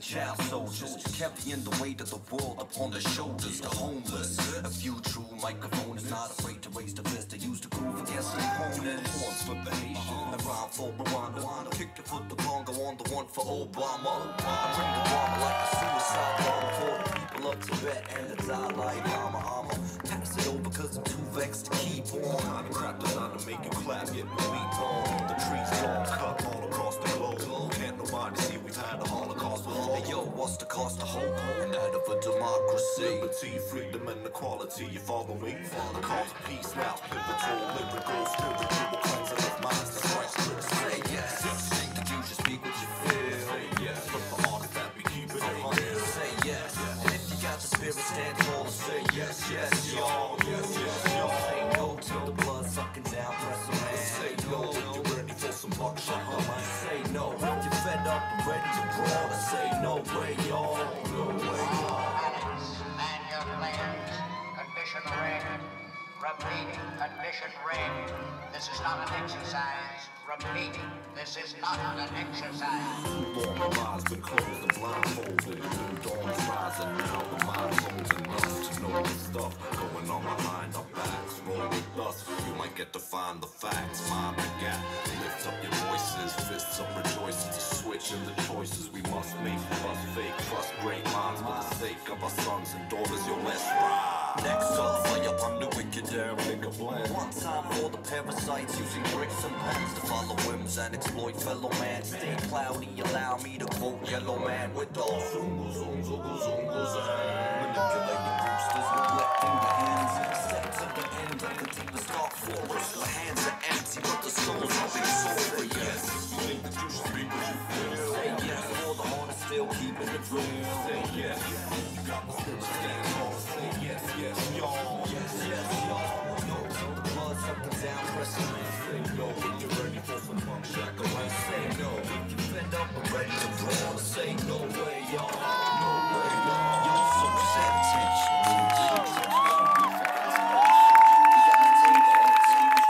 child soldiers, carrying the weight of the world upon their shoulders. The homeless, a few true microphones, not afraid to raise the fist. They use the groove against the opponents. Horns for the Haitian, a rhyme for Rwanda. Kick the foot the Congo on the one for Obama. I bring the drama like a suicide bomb for the people of Tibet and the Dalai Lama. I'ma pass it over cause I'm too vexed to keep on. Kind of crap designed to make you clap, get my beat on. The trees all cut all across the globe. Can't nobody see we've had a Holocaust before. Hey yo, what's the cost of hope and that of a democracy? Liberty, freedom, and equality. You follow me? The cause of peace now, pivotal, lyrical, spiritual cleansing of minds. The Christ will say yes. Could you just speak what you feel? Say yes. From the heart that we keep it real. Say yes. And if you got the spirit, stand tall and say yes, yes, y'all. Yes, yes, y'all. Say no to the blood sucking down, press a man. Say no if you're ready for some buckshot. Say no if you're fed up and ready to brawl. Say no way, y'all. No way, y'all. Man your plans. Condition red. Repeating. Condition red. This is not an exercise. Repeating. This is not an exercise. Too long the eyes been closed and blindfolded. New dawn's rising now, the mind holds enough to know the stuff going on behind our backs. Roll with us, you might get to find the facts. Mind the gap, lift up your voices, fists up rejoicing to switch in the choices we must make. Plus fake, trust great minds for the sake of our sons and daughters. Yo, let's ride. Next up, fire upon the wicked and make a blend. One time for the parasites using bricks and pens to follow whims and exploit fellow man. Stay cloudy, allow me to quote Yellow Man with all zungles, manipulating boosters, neglecting the hands. Steps at the end of the deepest dark forest. The hands are empty, but the souls are being sold for yes. You think that you should speak what you feel? Say yes, for the heart is still keeping it real. Say yes, you got the spirit, stand tall. Say yes, yes, y'all.